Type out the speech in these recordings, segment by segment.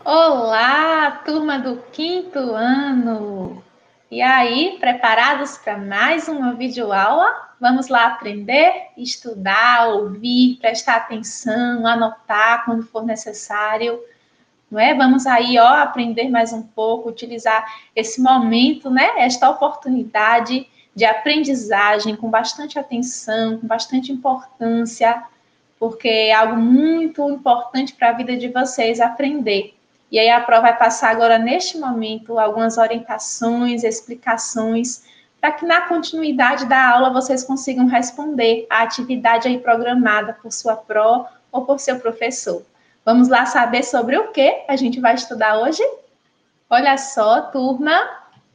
Olá, turma do quinto ano! E aí, preparados para mais uma videoaula? Vamos lá aprender, estudar, ouvir, prestar atenção, anotar quando for necessário, não é? Vamos aí, ó, aprender mais um pouco, utilizar esse momento, né? Esta oportunidade de aprendizagem com bastante atenção, com bastante importância, porque é algo muito importante para a vida de vocês aprender. E aí a prova vai passar agora, neste momento, algumas orientações, explicações, para que na continuidade da aula vocês consigam responder a atividade aí programada por sua pró ou por seu professor. Vamos lá saber sobre o que a gente vai estudar hoje? Olha só, turma,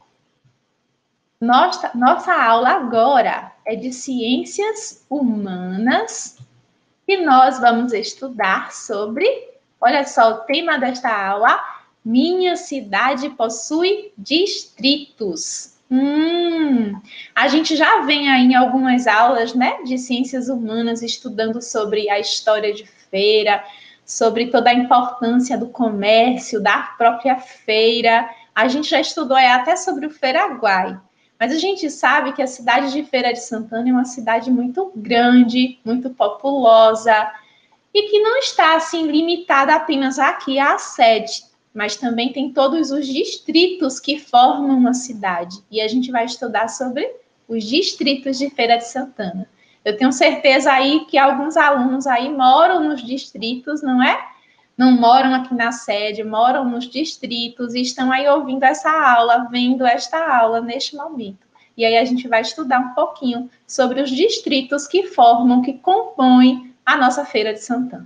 nossa aula agora é de ciências humanas. E nós vamos estudar sobre, olha só, o tema desta aula: minha cidade possui distritos. A gente já vem aí em algumas aulas, né, de ciências humanas, estudando sobre a história de feira, sobre toda a importância do comércio, da própria feira. A gente já estudou até sobre o Feiraguai. Mas a gente sabe que a cidade de Feira de Santana é uma cidade muito grande, muito populosa, e que não está assim limitada apenas aqui à sede, mas também tem todos os distritos que formam uma cidade. E a gente vai estudar sobre os distritos de Feira de Santana. Eu tenho certeza aí que alguns alunos aí moram nos distritos, não é? Não moram aqui na sede, moram nos distritos e estão aí ouvindo essa aula, vendo esta aula neste momento. E aí a gente vai estudar um pouquinho sobre os distritos que formam, que compõem a nossa Feira de Santana.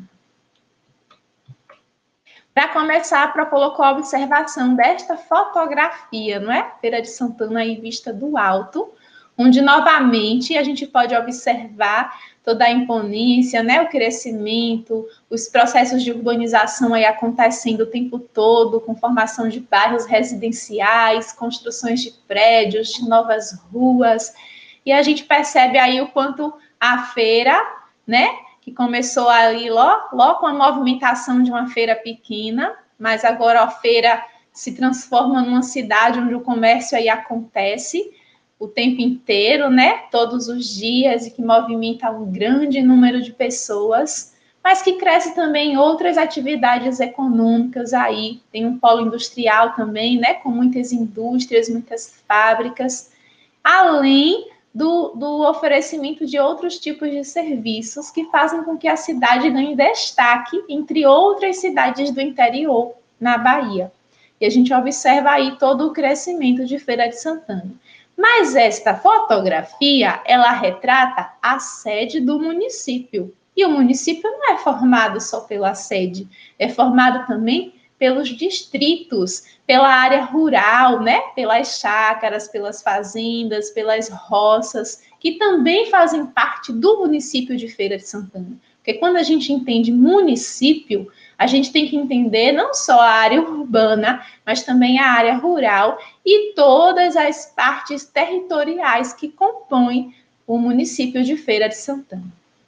Para começar, a Pro colocou a observação desta fotografia, não é? Feira de Santana aí vista do alto, onde novamente a gente pode observar toda a imponência, né, o crescimento, os processos de urbanização aí acontecendo o tempo todo, com formação de bairros residenciais, construções de prédios, de novas ruas, e a gente percebe aí o quanto a feira, né, que começou ali logo com a movimentação de uma feira pequena, mas agora a feira se transforma numa cidade onde o comércio aí acontece o tempo inteiro, né? Todos os dias, e que movimenta um grande número de pessoas, mas que cresce também outras atividades econômicas aí. Tem um polo industrial também, né? Com muitas indústrias, muitas fábricas, além do oferecimento de outros tipos de serviços que fazem com que a cidade ganhe destaque entre outras cidades do interior, na Bahia. E a gente observa aí todo o crescimento de Feira de Santana. Mas esta fotografia, ela retrata a sede do município. E o município não é formado só pela sede, é formado também pelos distritos, pela área rural, né? Pelas chácaras, pelas fazendas, pelas roças, que também fazem parte do município de Feira de Santana. Porque quando a gente entende município, a gente tem que entender não só a área urbana, mas também a área rural e todas as partes territoriais que compõem o município de Feira de Santana.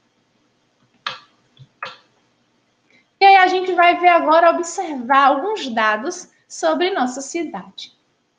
E aí a gente vai ver agora, observar alguns dados sobre nossa cidade.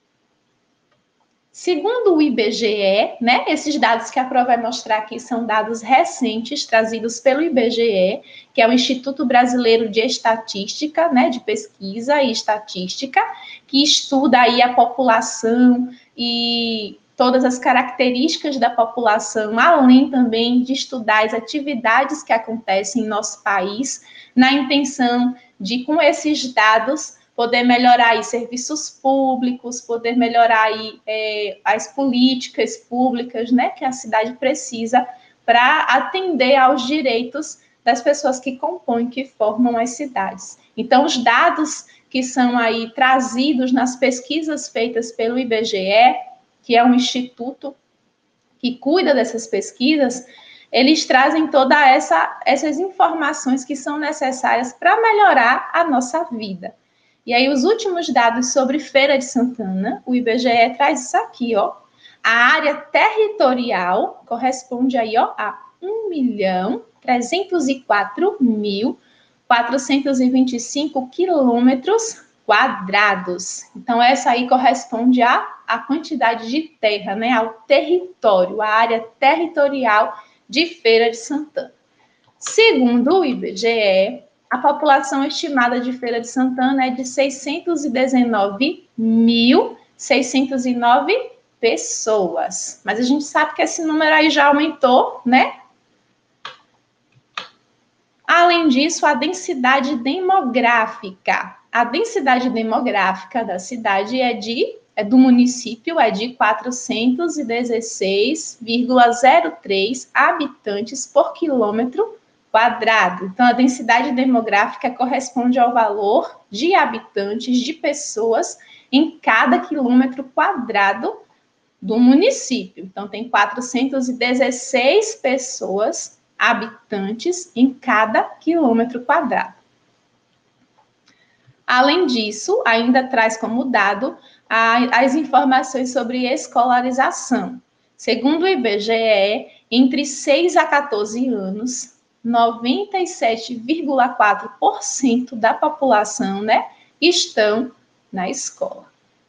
Segundo o IBGE, né, esses dados que a Pro vai mostrar aqui são dados recentes, trazidos pelo IBGE, que é o Instituto Brasileiro de Estatística, né, de Pesquisa e Estatística, que estuda aí a população e todas as características da população, além também de estudar as atividades que acontecem em nosso país, na intenção de, com esses dados, poder melhorar aí serviços públicos, poder melhorar aí as políticas públicas, né, que a cidade precisa para atender aos direitos das pessoas que compõem, que formam as cidades. Então, os dados que são aí trazidos nas pesquisas feitas pelo IBGE, que é um instituto que cuida dessas pesquisas, eles trazem todas essas informações que são necessárias para melhorar a nossa vida. E aí, os últimos dados sobre Feira de Santana, o IBGE traz isso aqui, ó. A área territorial corresponde aí, ó, a 1.304.425 quilômetros quadrados. Então, essa aí corresponde à quantidade de terra, né? Ao território, a área territorial de Feira de Santana. Segundo o IBGE, a população estimada de Feira de Santana é de 619.609 pessoas. Mas a gente sabe que esse número aí já aumentou, né? Além disso, a densidade demográfica. A densidade demográfica da cidade do município é de 416,03 habitantes por quilômetro quadrado. Então, a densidade demográfica corresponde ao valor de habitantes, de pessoas, em cada quilômetro quadrado do município. Então, tem 416 pessoas, habitantes, em cada quilômetro quadrado. Além disso, ainda traz como dado as informações sobre escolarização. Segundo o IBGE, entre 6 a 14 anos, 97,4% da população, né, estão na escola.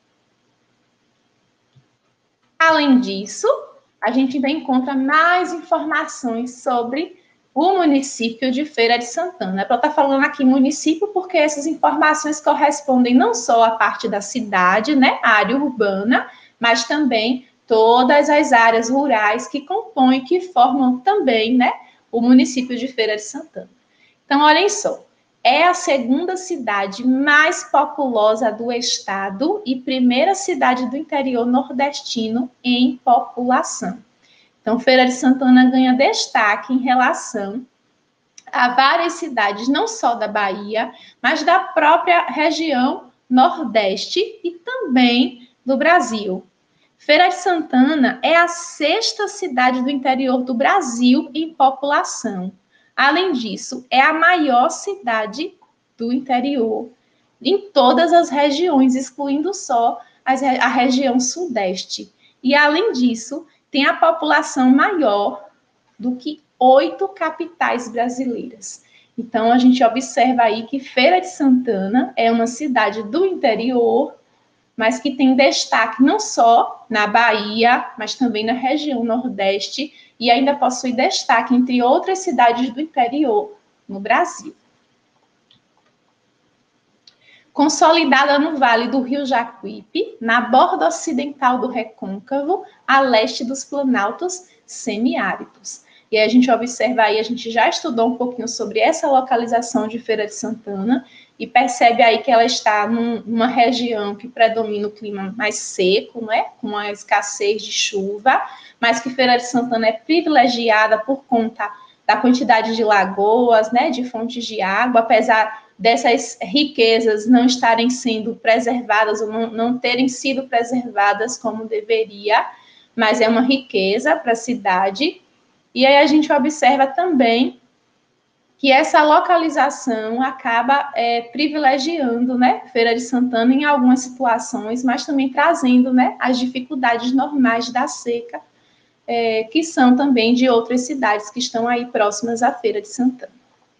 Além disso, a gente ainda encontra mais informações sobre o município de Feira de Santana. Eu estou falando aqui município porque essas informações correspondem não só à parte da cidade, né, a área urbana, mas também todas as áreas rurais que compõem, que formam também, né, o município de Feira de Santana. Então, olhem só, é a segunda cidade mais populosa do estado e primeira cidade do interior nordestino em população. Então, Feira de Santana ganha destaque em relação a várias cidades, não só da Bahia, mas da própria região Nordeste e também do Brasil. Feira de Santana é a sexta cidade do interior do Brasil em população. Além disso, é a maior cidade do interior em todas as regiões, excluindo só a região Sudeste. E, além disso, tem a população maior do que 8 capitais brasileiras. Então, a gente observa aí que Feira de Santana é uma cidade do interior, mas que tem destaque não só na Bahia, mas também na região Nordeste, e ainda possui destaque entre outras cidades do interior no Brasil. Consolidada no Vale do Rio Jacuípe, na borda ocidental do Recôncavo, a leste dos Planaltos semiáridos. E aí a gente observa aí, a gente já estudou um pouquinho sobre essa localização de Feira de Santana, e percebe aí que ela está numa região que predomina o clima mais seco, né, com a escassez de chuva, mas que Feira de Santana é privilegiada por conta da quantidade de lagoas, né, de fontes de água, apesar dessas riquezas não estarem sendo preservadas ou não terem sido preservadas como deveria, mas é uma riqueza para a cidade. E aí a gente observa também que essa localização acaba privilegiando, né, Feira de Santana em algumas situações, mas também trazendo, né, as dificuldades normais da seca, que são também de outras cidades que estão aí próximas à Feira de Santana.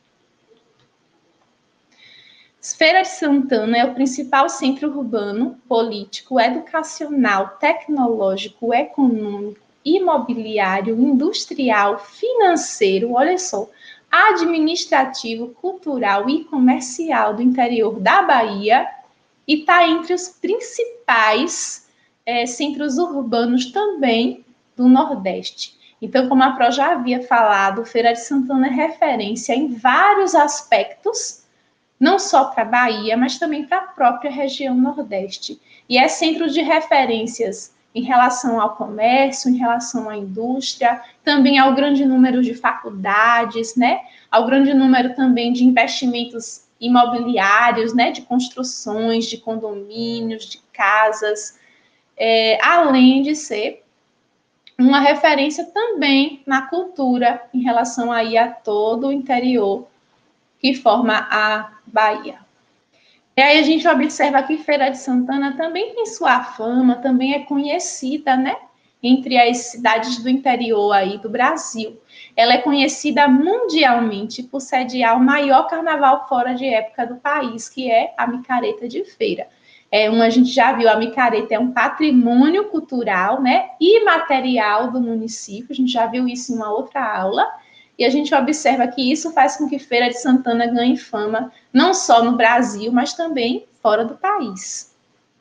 Feira de Santana é o principal centro urbano, político, educacional, tecnológico, econômico, imobiliário, industrial, financeiro, olha só, administrativo, cultural e comercial do interior da Bahia e está entre os principais centros urbanos também do Nordeste. Então, como a Pro já havia falado, Feira de Santana é referência em vários aspectos, não só para a Bahia, mas também para a própria região Nordeste. E é centro de referências em relação ao comércio, em relação à indústria, também ao grande número de faculdades, né? Ao grande número também de investimentos imobiliários, né? De construções, de condomínios, de casas, além de ser uma referência também na cultura em relação aí a todo o interior que forma a Bahia. E aí a gente observa que Feira de Santana também tem sua fama, também é conhecida, né, entre as cidades do interior aí do Brasil. ela é conhecida mundialmente por sediar o maior carnaval fora de época do país, que é a micareta de feira. A gente já viu, a micareta é um patrimônio cultural, né, imaterial do município, a gente já viu isso em uma outra aula, e a gente observa que isso faz com que Feira de Santana ganhe fama, não só no Brasil, mas também fora do país.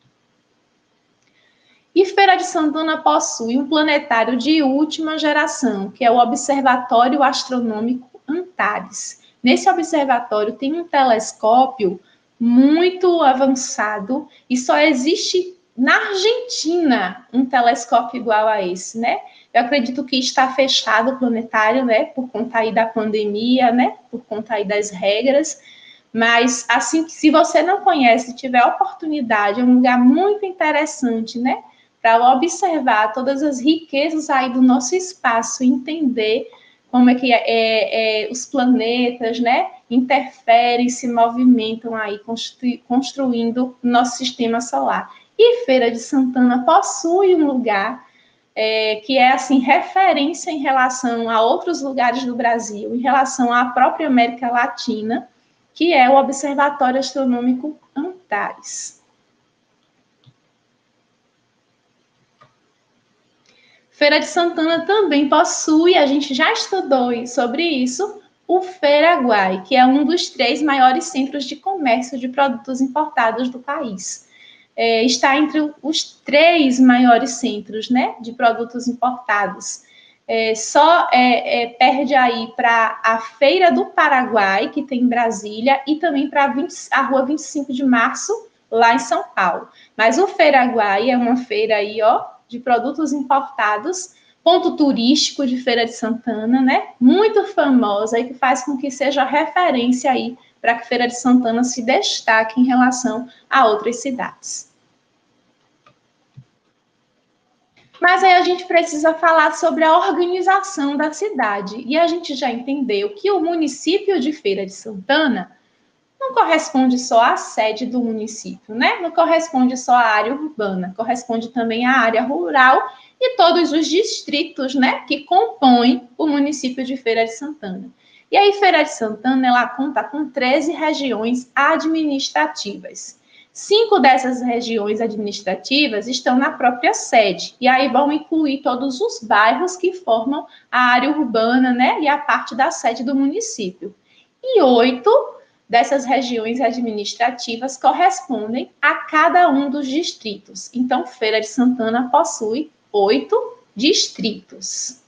E Feira de Santana possui um planetário de última geração, que é o Observatório Astronômico Antares. Nesse observatório tem um telescópio muito avançado e só existe na Argentina um telescópio igual a esse, né? Eu acredito que está fechado o planetário, né? Por conta aí da pandemia, né? Por conta aí das regras. Mas, assim, se você não conhece, tiver oportunidade, é um lugar muito interessante, né? Para observar todas as riquezas aí do nosso espaço, entender como é que os planetas, né, interferem, se movimentam aí, construindo o nosso sistema solar. E Feira de Santana possui um lugar que é, assim, referência em relação a outros lugares do Brasil, em relação à própria América Latina, que é o Observatório Astronômico Antares. Feira de Santana também possui, a gente já estudou sobre isso, o Feiraguai, que é um dos 3 maiores centros de comércio de produtos importados do país. Está entre os 3 maiores centros, né, de produtos importados. Só perde aí para a Feira do Paraguai, que tem em Brasília, e também para a Rua 25 de Março, lá em São Paulo. Mas o Feiraguai é uma feira aí, ó, de produtos importados, ponto turístico de Feira de Santana, né? Muito famosa e que faz com que seja referência aí para que Feira de Santana se destaque em relação a outras cidades. Mas aí a gente precisa falar sobre a organização da cidade. E a gente já entendeu que o município de Feira de Santana não corresponde só à sede do município, né? Não corresponde só à área urbana, corresponde também à área rural e todos os distritos, né, que compõem o município de Feira de Santana. E aí, Feira de Santana, ela conta com 13 regiões administrativas. 5 dessas regiões administrativas estão na própria sede, e aí vão incluir todos os bairros que formam a área urbana, né, e a parte da sede do município. E 8 dessas regiões administrativas correspondem a cada um dos distritos. Então, Feira de Santana possui 8 distritos.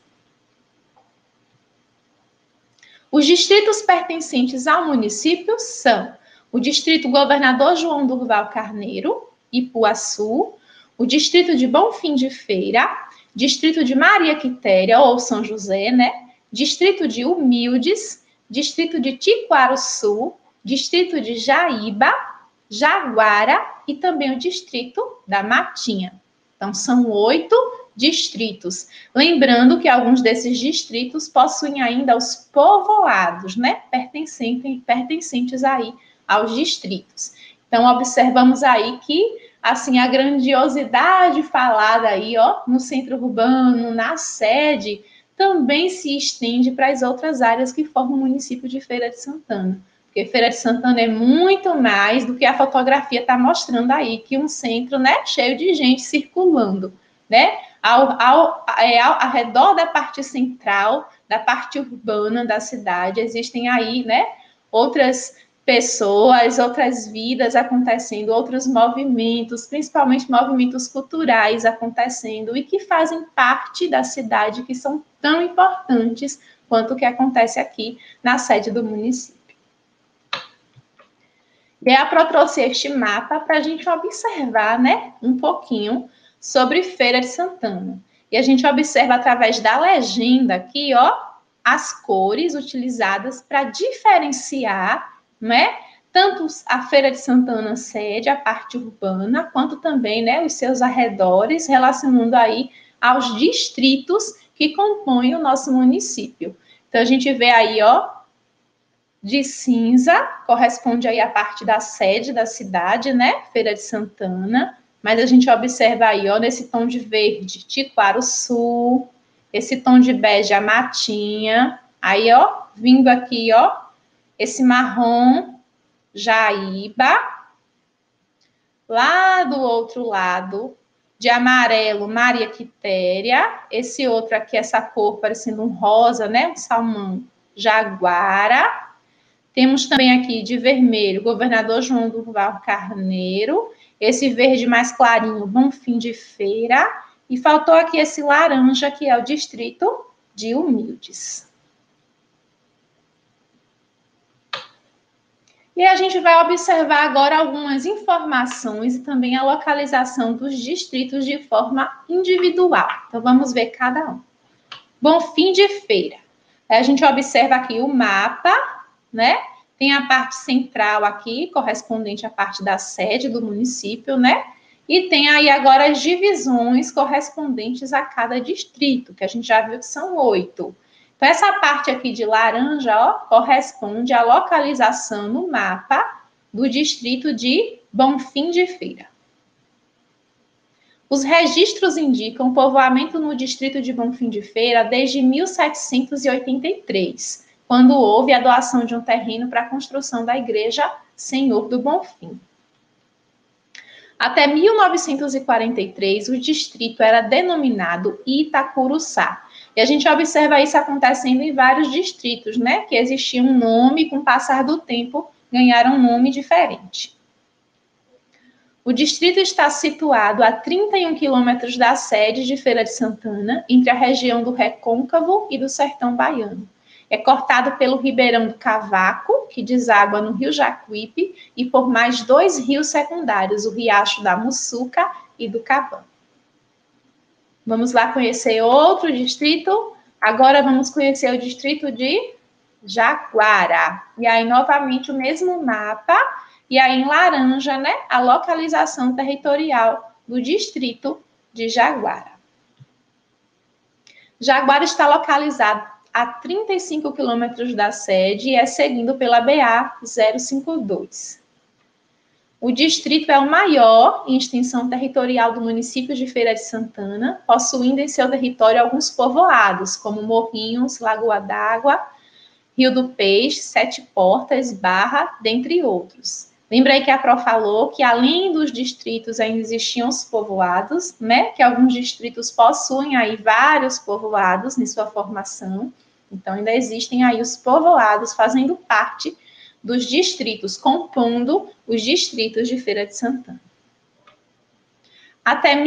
Os distritos pertencentes ao município são o Distrito Governador João Durval Carneiro, Ipuaçu, o Distrito de Bonfim de Feira, Distrito de Maria Quitéria, ou São José, né? Distrito de Humildes, Distrito de Tiquaruçu, Distrito de Jaíba, Jaguara e também o Distrito da Matinha. Então, são 8 distritos. Lembrando que alguns desses distritos possuem ainda os povoados, né? Pertencentes aí aos distritos. Então, observamos aí que, assim, a grandiosidade falada aí, ó, no centro urbano, na sede, também se estende para as outras áreas que formam o município de Feira de Santana. Porque Feira de Santana é muito mais do que a fotografia está mostrando aí, que um centro, né, cheio de gente circulando, né? Ao redor da parte central, da parte urbana da cidade, existem aí, né, outras pessoas, outras vidas acontecendo, outros movimentos, principalmente movimentos culturais acontecendo e que fazem parte da cidade, que são tão importantes quanto o que acontece aqui na sede do município. E a Pro trouxe este mapa para a gente observar, né, um pouquinho sobre Feira de Santana. E a gente observa através da legenda aqui, ó, as cores utilizadas para diferenciar, né, tanto a Feira de Santana sede, a parte urbana, quanto também, né, os seus arredores, relacionando aí aos distritos que compõem o nosso município. Então, a gente vê aí, ó, de cinza, corresponde aí à parte da sede da cidade, né, Feira de Santana, mas a gente observa aí, ó, nesse tom de verde, Tiquaruçu, Esse tom de bege, a matinha. Aí, ó, vindo aqui, ó, esse marrom, jaíba. Lá do outro lado, de amarelo, Maria Quitéria. Esse outro aqui, essa cor parecendo um rosa, né? Um salmão, Jaguara. Temos também aqui de vermelho, Governador João Durval Carneiro. Esse verde mais clarinho, Bonfim de Feira. E faltou aqui esse laranja, que é o distrito de Humildes. E a gente vai observar agora algumas informações e também a localização dos distritos de forma individual. Então, vamos ver cada um. Bonfim de Feira. A gente observa aqui o mapa, né? Tem a parte central aqui, correspondente à parte da sede do município, né? E tem aí agora as divisões correspondentes a cada distrito, que a gente já viu que são 8. Então, essa parte aqui de laranja, ó, corresponde à localização no mapa do distrito de Bonfim de Feira. Os registros indicam povoamento no distrito de Bonfim de Feira desde 1783, quando houve a doação de um terreno para a construção da igreja Senhor do Bonfim. Até 1943, o distrito era denominado Itacuruçá. E a gente observa isso acontecendo em vários distritos, né? Que existia um nome e, com o passar do tempo, ganharam um nome diferente. O distrito está situado a 31 quilômetros da sede de Feira de Santana, entre a região do Recôncavo e do Sertão Baiano. É cortado pelo Ribeirão do Cavaco, que deságua no Rio Jacuípe, e por mais 2 rios secundários, o Riacho da Mussuca e do Cabão. Vamos lá conhecer outro distrito. Agora vamos conhecer o distrito de Jaguara. E aí, novamente, o mesmo mapa. E aí, em laranja, né? A localização territorial do distrito de Jaguara. Jaguara está localizado a 35 quilômetros da sede e é seguido pela BA 052. O distrito é o maior em extensão territorial do município de Feira de Santana, possuindo em seu território alguns povoados, como Morrinhos, Lagoa d'Água, Rio do Peixe, Sete Portas, Barra, dentre outros. Lembra aí que a Pro falou que além dos distritos ainda existiam os povoados, né? Que alguns distritos possuem aí vários povoados em sua formação. Então ainda existem aí os povoados fazendo parte dos distritos, compondo os distritos de Feira de Santana. Até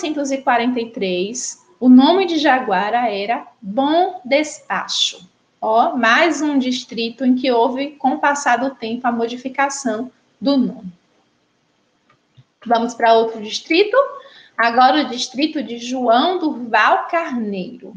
1943, o nome de Jaguara era Bom Despacho. Ó, mais um distrito em que houve, com o passar do tempo, a modificação do nome. Vamos para outro distrito. Agora o distrito de João Durval Carneiro.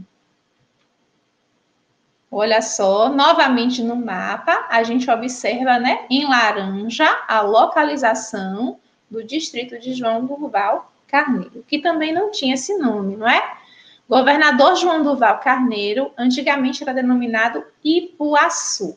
Olha só, novamente no mapa, a gente observa, né, em laranja, a localização do distrito de João Durval Carneiro, que também não tinha esse nome, não é? Governador João Durval Carneiro, antigamente era denominado Ipuaçu,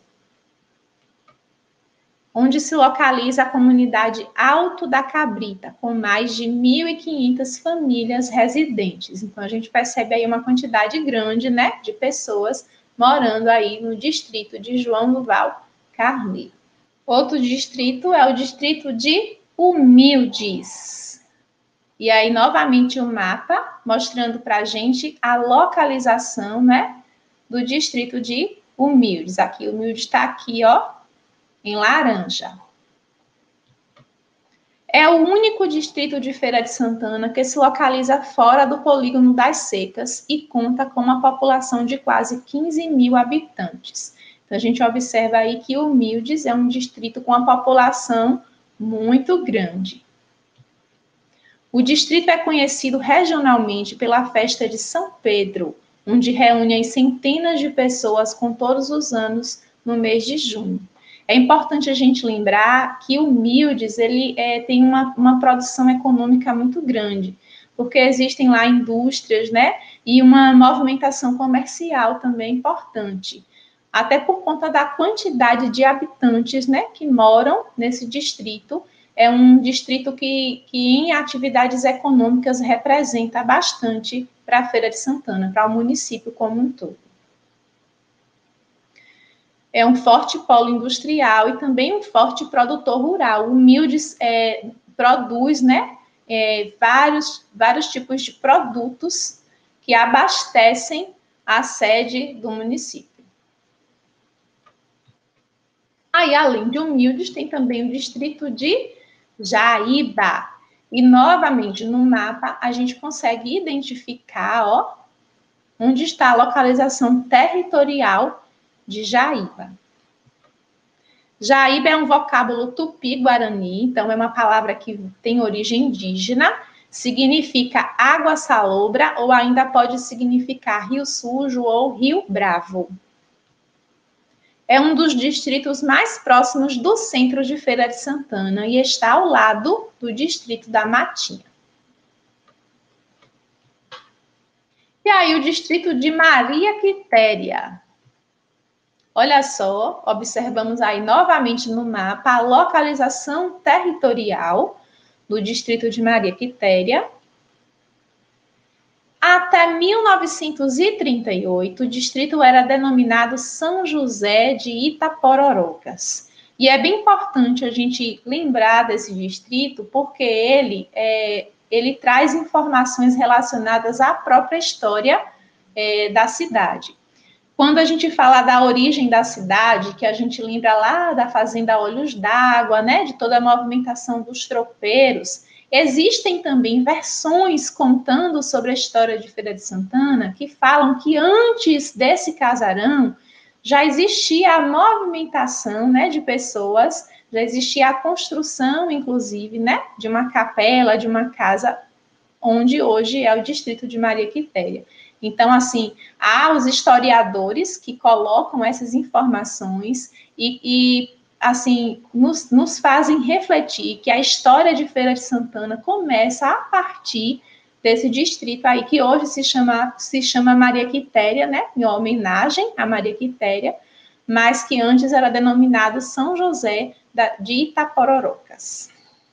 onde se localiza a comunidade Alto da Cabrita, com mais de 1.500 famílias residentes. Então, a gente percebe aí uma quantidade grande, né, de pessoas morando aí no distrito de João Durval Carneiro. Outro distrito é o distrito de Humildes. E aí, novamente, o mapa mostrando para a gente a localização, né, do distrito de Humildes. Aqui, Humildes está aqui, ó, em laranja. É o único distrito de Feira de Santana que se localiza fora do polígono das Secas e conta com uma população de quase 15 mil habitantes. Então, a gente observa aí que Humildes é um distrito com uma população muito grande. O distrito é conhecido regionalmente pela festa de São Pedro, onde reúne centenas de pessoas com todos os anos no mês de junho. É importante a gente lembrar que o Humildes ele tem uma produção econômica muito grande, porque existem lá indústrias, né, e uma movimentação comercial também importante, até por conta da quantidade de habitantes, né, que moram nesse distrito. É um distrito que em atividades econômicas representa bastante para a Feira de Santana, para o município como um todo. É um forte polo industrial e também um forte produtor rural. Humildes produz, né, vários tipos de produtos que abastecem a sede do município. Aí, além de Humildes, tem também o distrito de Jaíba. E, novamente, no mapa, a gente consegue identificar, ó, onde está a localização territorial de Jaíba. Jaíba é um vocábulo tupi-guarani, então é uma palavra que tem origem indígena, significa água salobra ou ainda pode significar rio sujo ou rio bravo. É um dos distritos mais próximos do centro de Feira de Santana e está ao lado do distrito da Matinha. E aí o distrito de Maria Quitéria. Olha só, observamos aí novamente no mapa a localização territorial do distrito de Maria Quitéria. Até 1938, o distrito era denominado São José de Itapororocas. E é bem importante a gente lembrar desse distrito, porque ele traz informações relacionadas à própria história da cidade. Quando a gente fala da origem da cidade, que a gente lembra lá da Fazenda Olhos d'Água, né, de toda a movimentação dos tropeiros, existem também versões contando sobre a história de Feira de Santana que falam que antes desse casarão já existia a movimentação, né, de pessoas, já existia a construção, inclusive, né, de uma capela, de uma casa, onde hoje é o distrito de Maria Quitéria. Então, assim, há os historiadores que colocam essas informações e assim, nos fazem refletir que a história de Feira de Santana começa a partir desse distrito aí, que hoje se chama Maria Quitéria, né, em homenagem a Maria Quitéria, mas que antes era denominado São José de Itapororocas.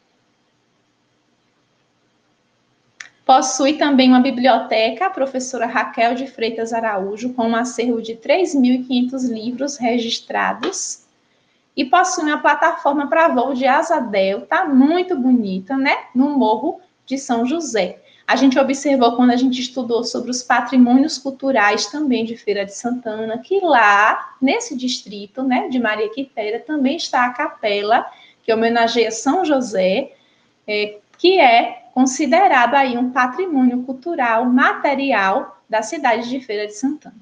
Possui também uma biblioteca, a professora Raquel de Freitas Araújo, com um acervo de 3.500 livros registrados. E possui uma plataforma para voo de asa delta, muito bonita, né? No Morro de São José. A gente observou quando a gente estudou sobre os patrimônios culturais também de Feira de Santana, que lá, nesse distrito, né, de Maria Quitéria, também está a capela, que homenageia São José, que é considerado aí um patrimônio cultural material da cidade de Feira de Santana.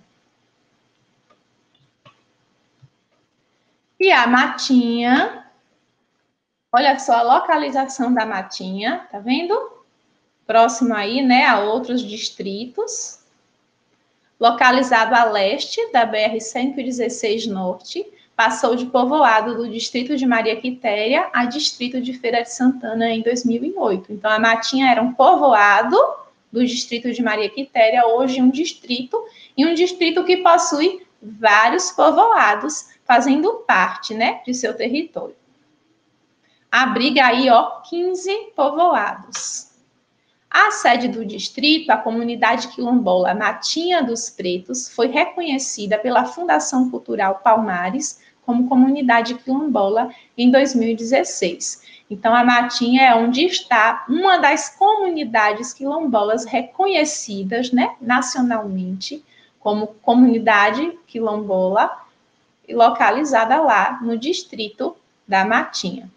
E a Matinha, olha só a localização da Matinha, tá vendo? Próximo aí, né, a outros distritos. Localizado a leste da BR-116 Norte, passou de povoado do distrito de Maria Quitéria a distrito de Feira de Santana em 2008. Então, a Matinha era um povoado do distrito de Maria Quitéria, hoje um distrito, e um distrito que possui vários povoados, fazendo parte, né, de seu território. Abriga aí, ó, 15 povoados. A sede do distrito, a comunidade quilombola Matinha dos Pretos, foi reconhecida pela Fundação Cultural Palmares como comunidade quilombola em 2016. Então, a Matinha é onde está uma das comunidades quilombolas reconhecidas, né, nacionalmente como comunidade quilombola, localizada lá no distrito da Matinha.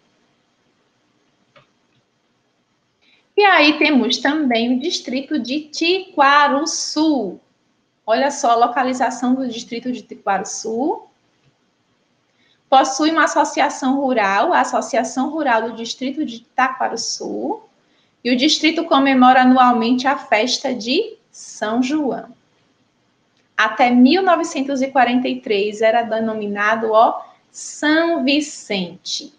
E aí temos também o distrito de Tiquaruçu. Olha só a localização do distrito de Tiquaruçu. Possui uma associação rural, a Associação Rural do Distrito de Taquaruçu. E o distrito comemora anualmente a festa de São João. Até 1943 era denominado, ó, São Vicente.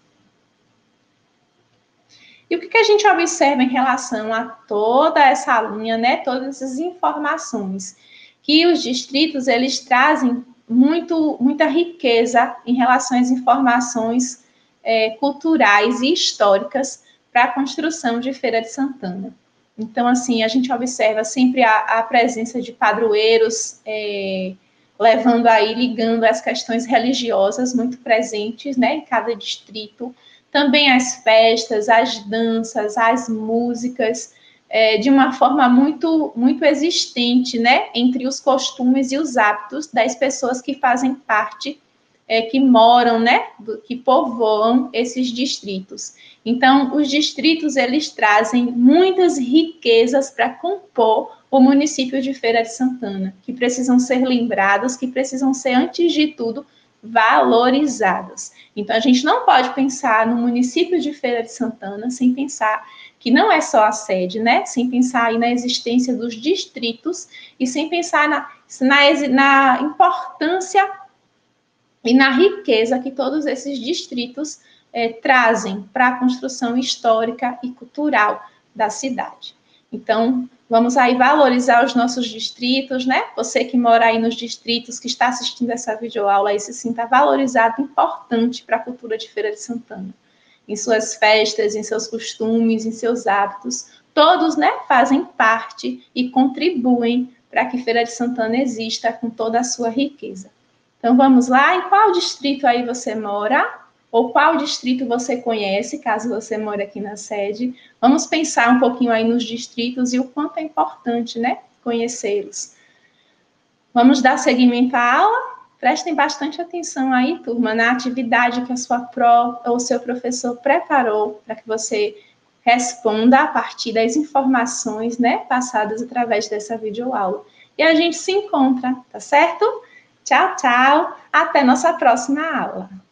E o que a gente observa em relação a toda essa linha, né, todas essas informações? Que os distritos, eles trazem muita riqueza em relação às informações culturais e históricas para a construção de Feira de Santana. Então, assim, a gente observa sempre a presença de padroeiros, levando aí, ligando as questões religiosas muito presentes, né, em cada distrito. Também as festas, as danças, as músicas, de uma forma muito, muito existente, né, entre os costumes e os hábitos das pessoas que fazem parte, que moram, né, que povoam esses distritos. Então, os distritos, eles trazem muitas riquezas para compor o município de Feira de Santana, que precisam ser lembrados, que precisam ser, antes de tudo, valorizados. Então, a gente não pode pensar no município de Feira de Santana sem pensar que não é só a sede, né? Sem pensar aí na existência dos distritos e sem pensar na importância e na riqueza que todos esses distritos trazem para a construção histórica e cultural da cidade. Então, vamos aí valorizar os nossos distritos, né? Você que mora aí nos distritos, que está assistindo essa videoaula aí, se sinta valorizado, importante para a cultura de Feira de Santana. Em suas festas, em seus costumes, em seus hábitos, todos, né, fazem parte e contribuem para que Feira de Santana exista com toda a sua riqueza. Então, vamos lá. Em qual distrito aí você mora? Ou qual distrito você conhece, caso você mora aqui na sede? Vamos pensar um pouquinho aí nos distritos e o quanto é importante, né, conhecê-los. Vamos dar seguimento à aula? Prestem bastante atenção aí, turma, na atividade que a sua pró ou seu professor preparou para que você responda a partir das informações, né, passadas através dessa videoaula. E a gente se encontra, tá certo? Tchau, tchau. Até nossa próxima aula.